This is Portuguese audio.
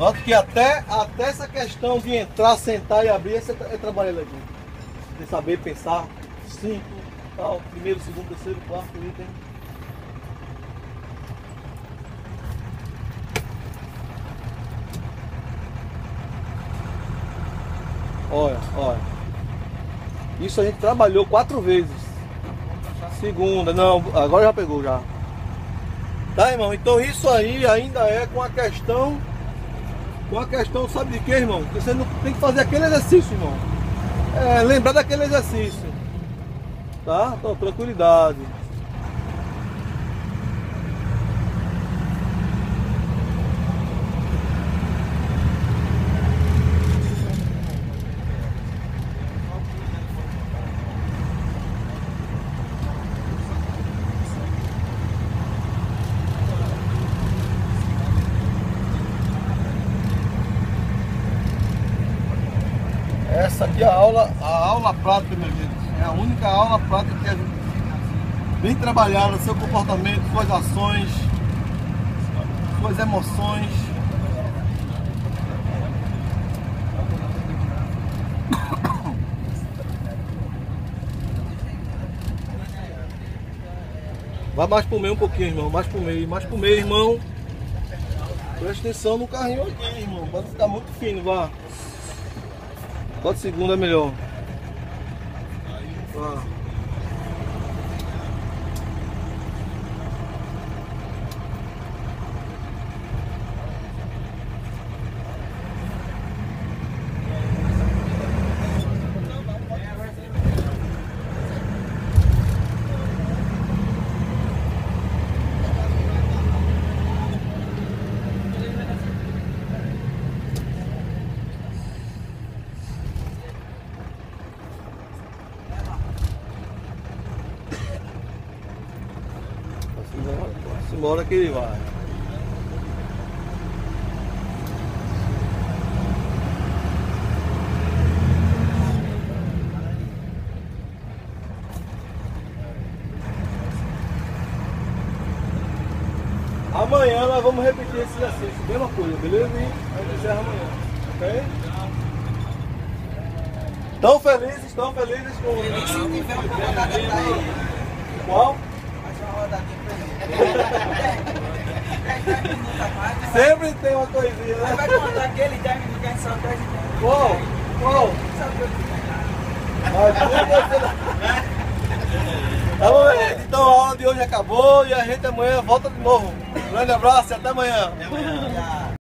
Nota que até essa questão de entrar, sentar e abrir, esse é trabalho legal. De saber pensar, 5, tal, primeiro, segundo, terceiro, quarto item. Olha, olha. Isso a gente trabalhou 4 vezes. Segunda, não, agora já pegou já. Tá, irmão? Então isso aí ainda é com a questão, sabe de quê, irmão? Que você não tem que fazer aquele exercício, irmão. É, lembrar daquele exercício. Tá? Então, tranquilidade. Essa aqui é a aula prática, minha gente. É a única aula prática que a gente vem trabalhar no seu comportamento, suas ações, suas emoções. Vai mais pro meio um pouquinho, irmão. Mais pro meio, irmão. Presta atenção no carrinho aqui, irmão. Pode ficar muito fino, vá. Bota segunda é melhor. Vá. Embora que ele vai. Amanhã nós vamos repetir esse exercício, mesma coisa, beleza? E a gente encerra amanhã, ok? Estão felizes com o... Qual? Sempre tem uma coisinha, né? Vai contar aquele 10 minutos que a gente só 10 minutos. Qual? Tá bom, gente? Então a aula de hoje acabou e a gente amanhã volta de novo. Um grande abraço e até amanhã. Até amanhã.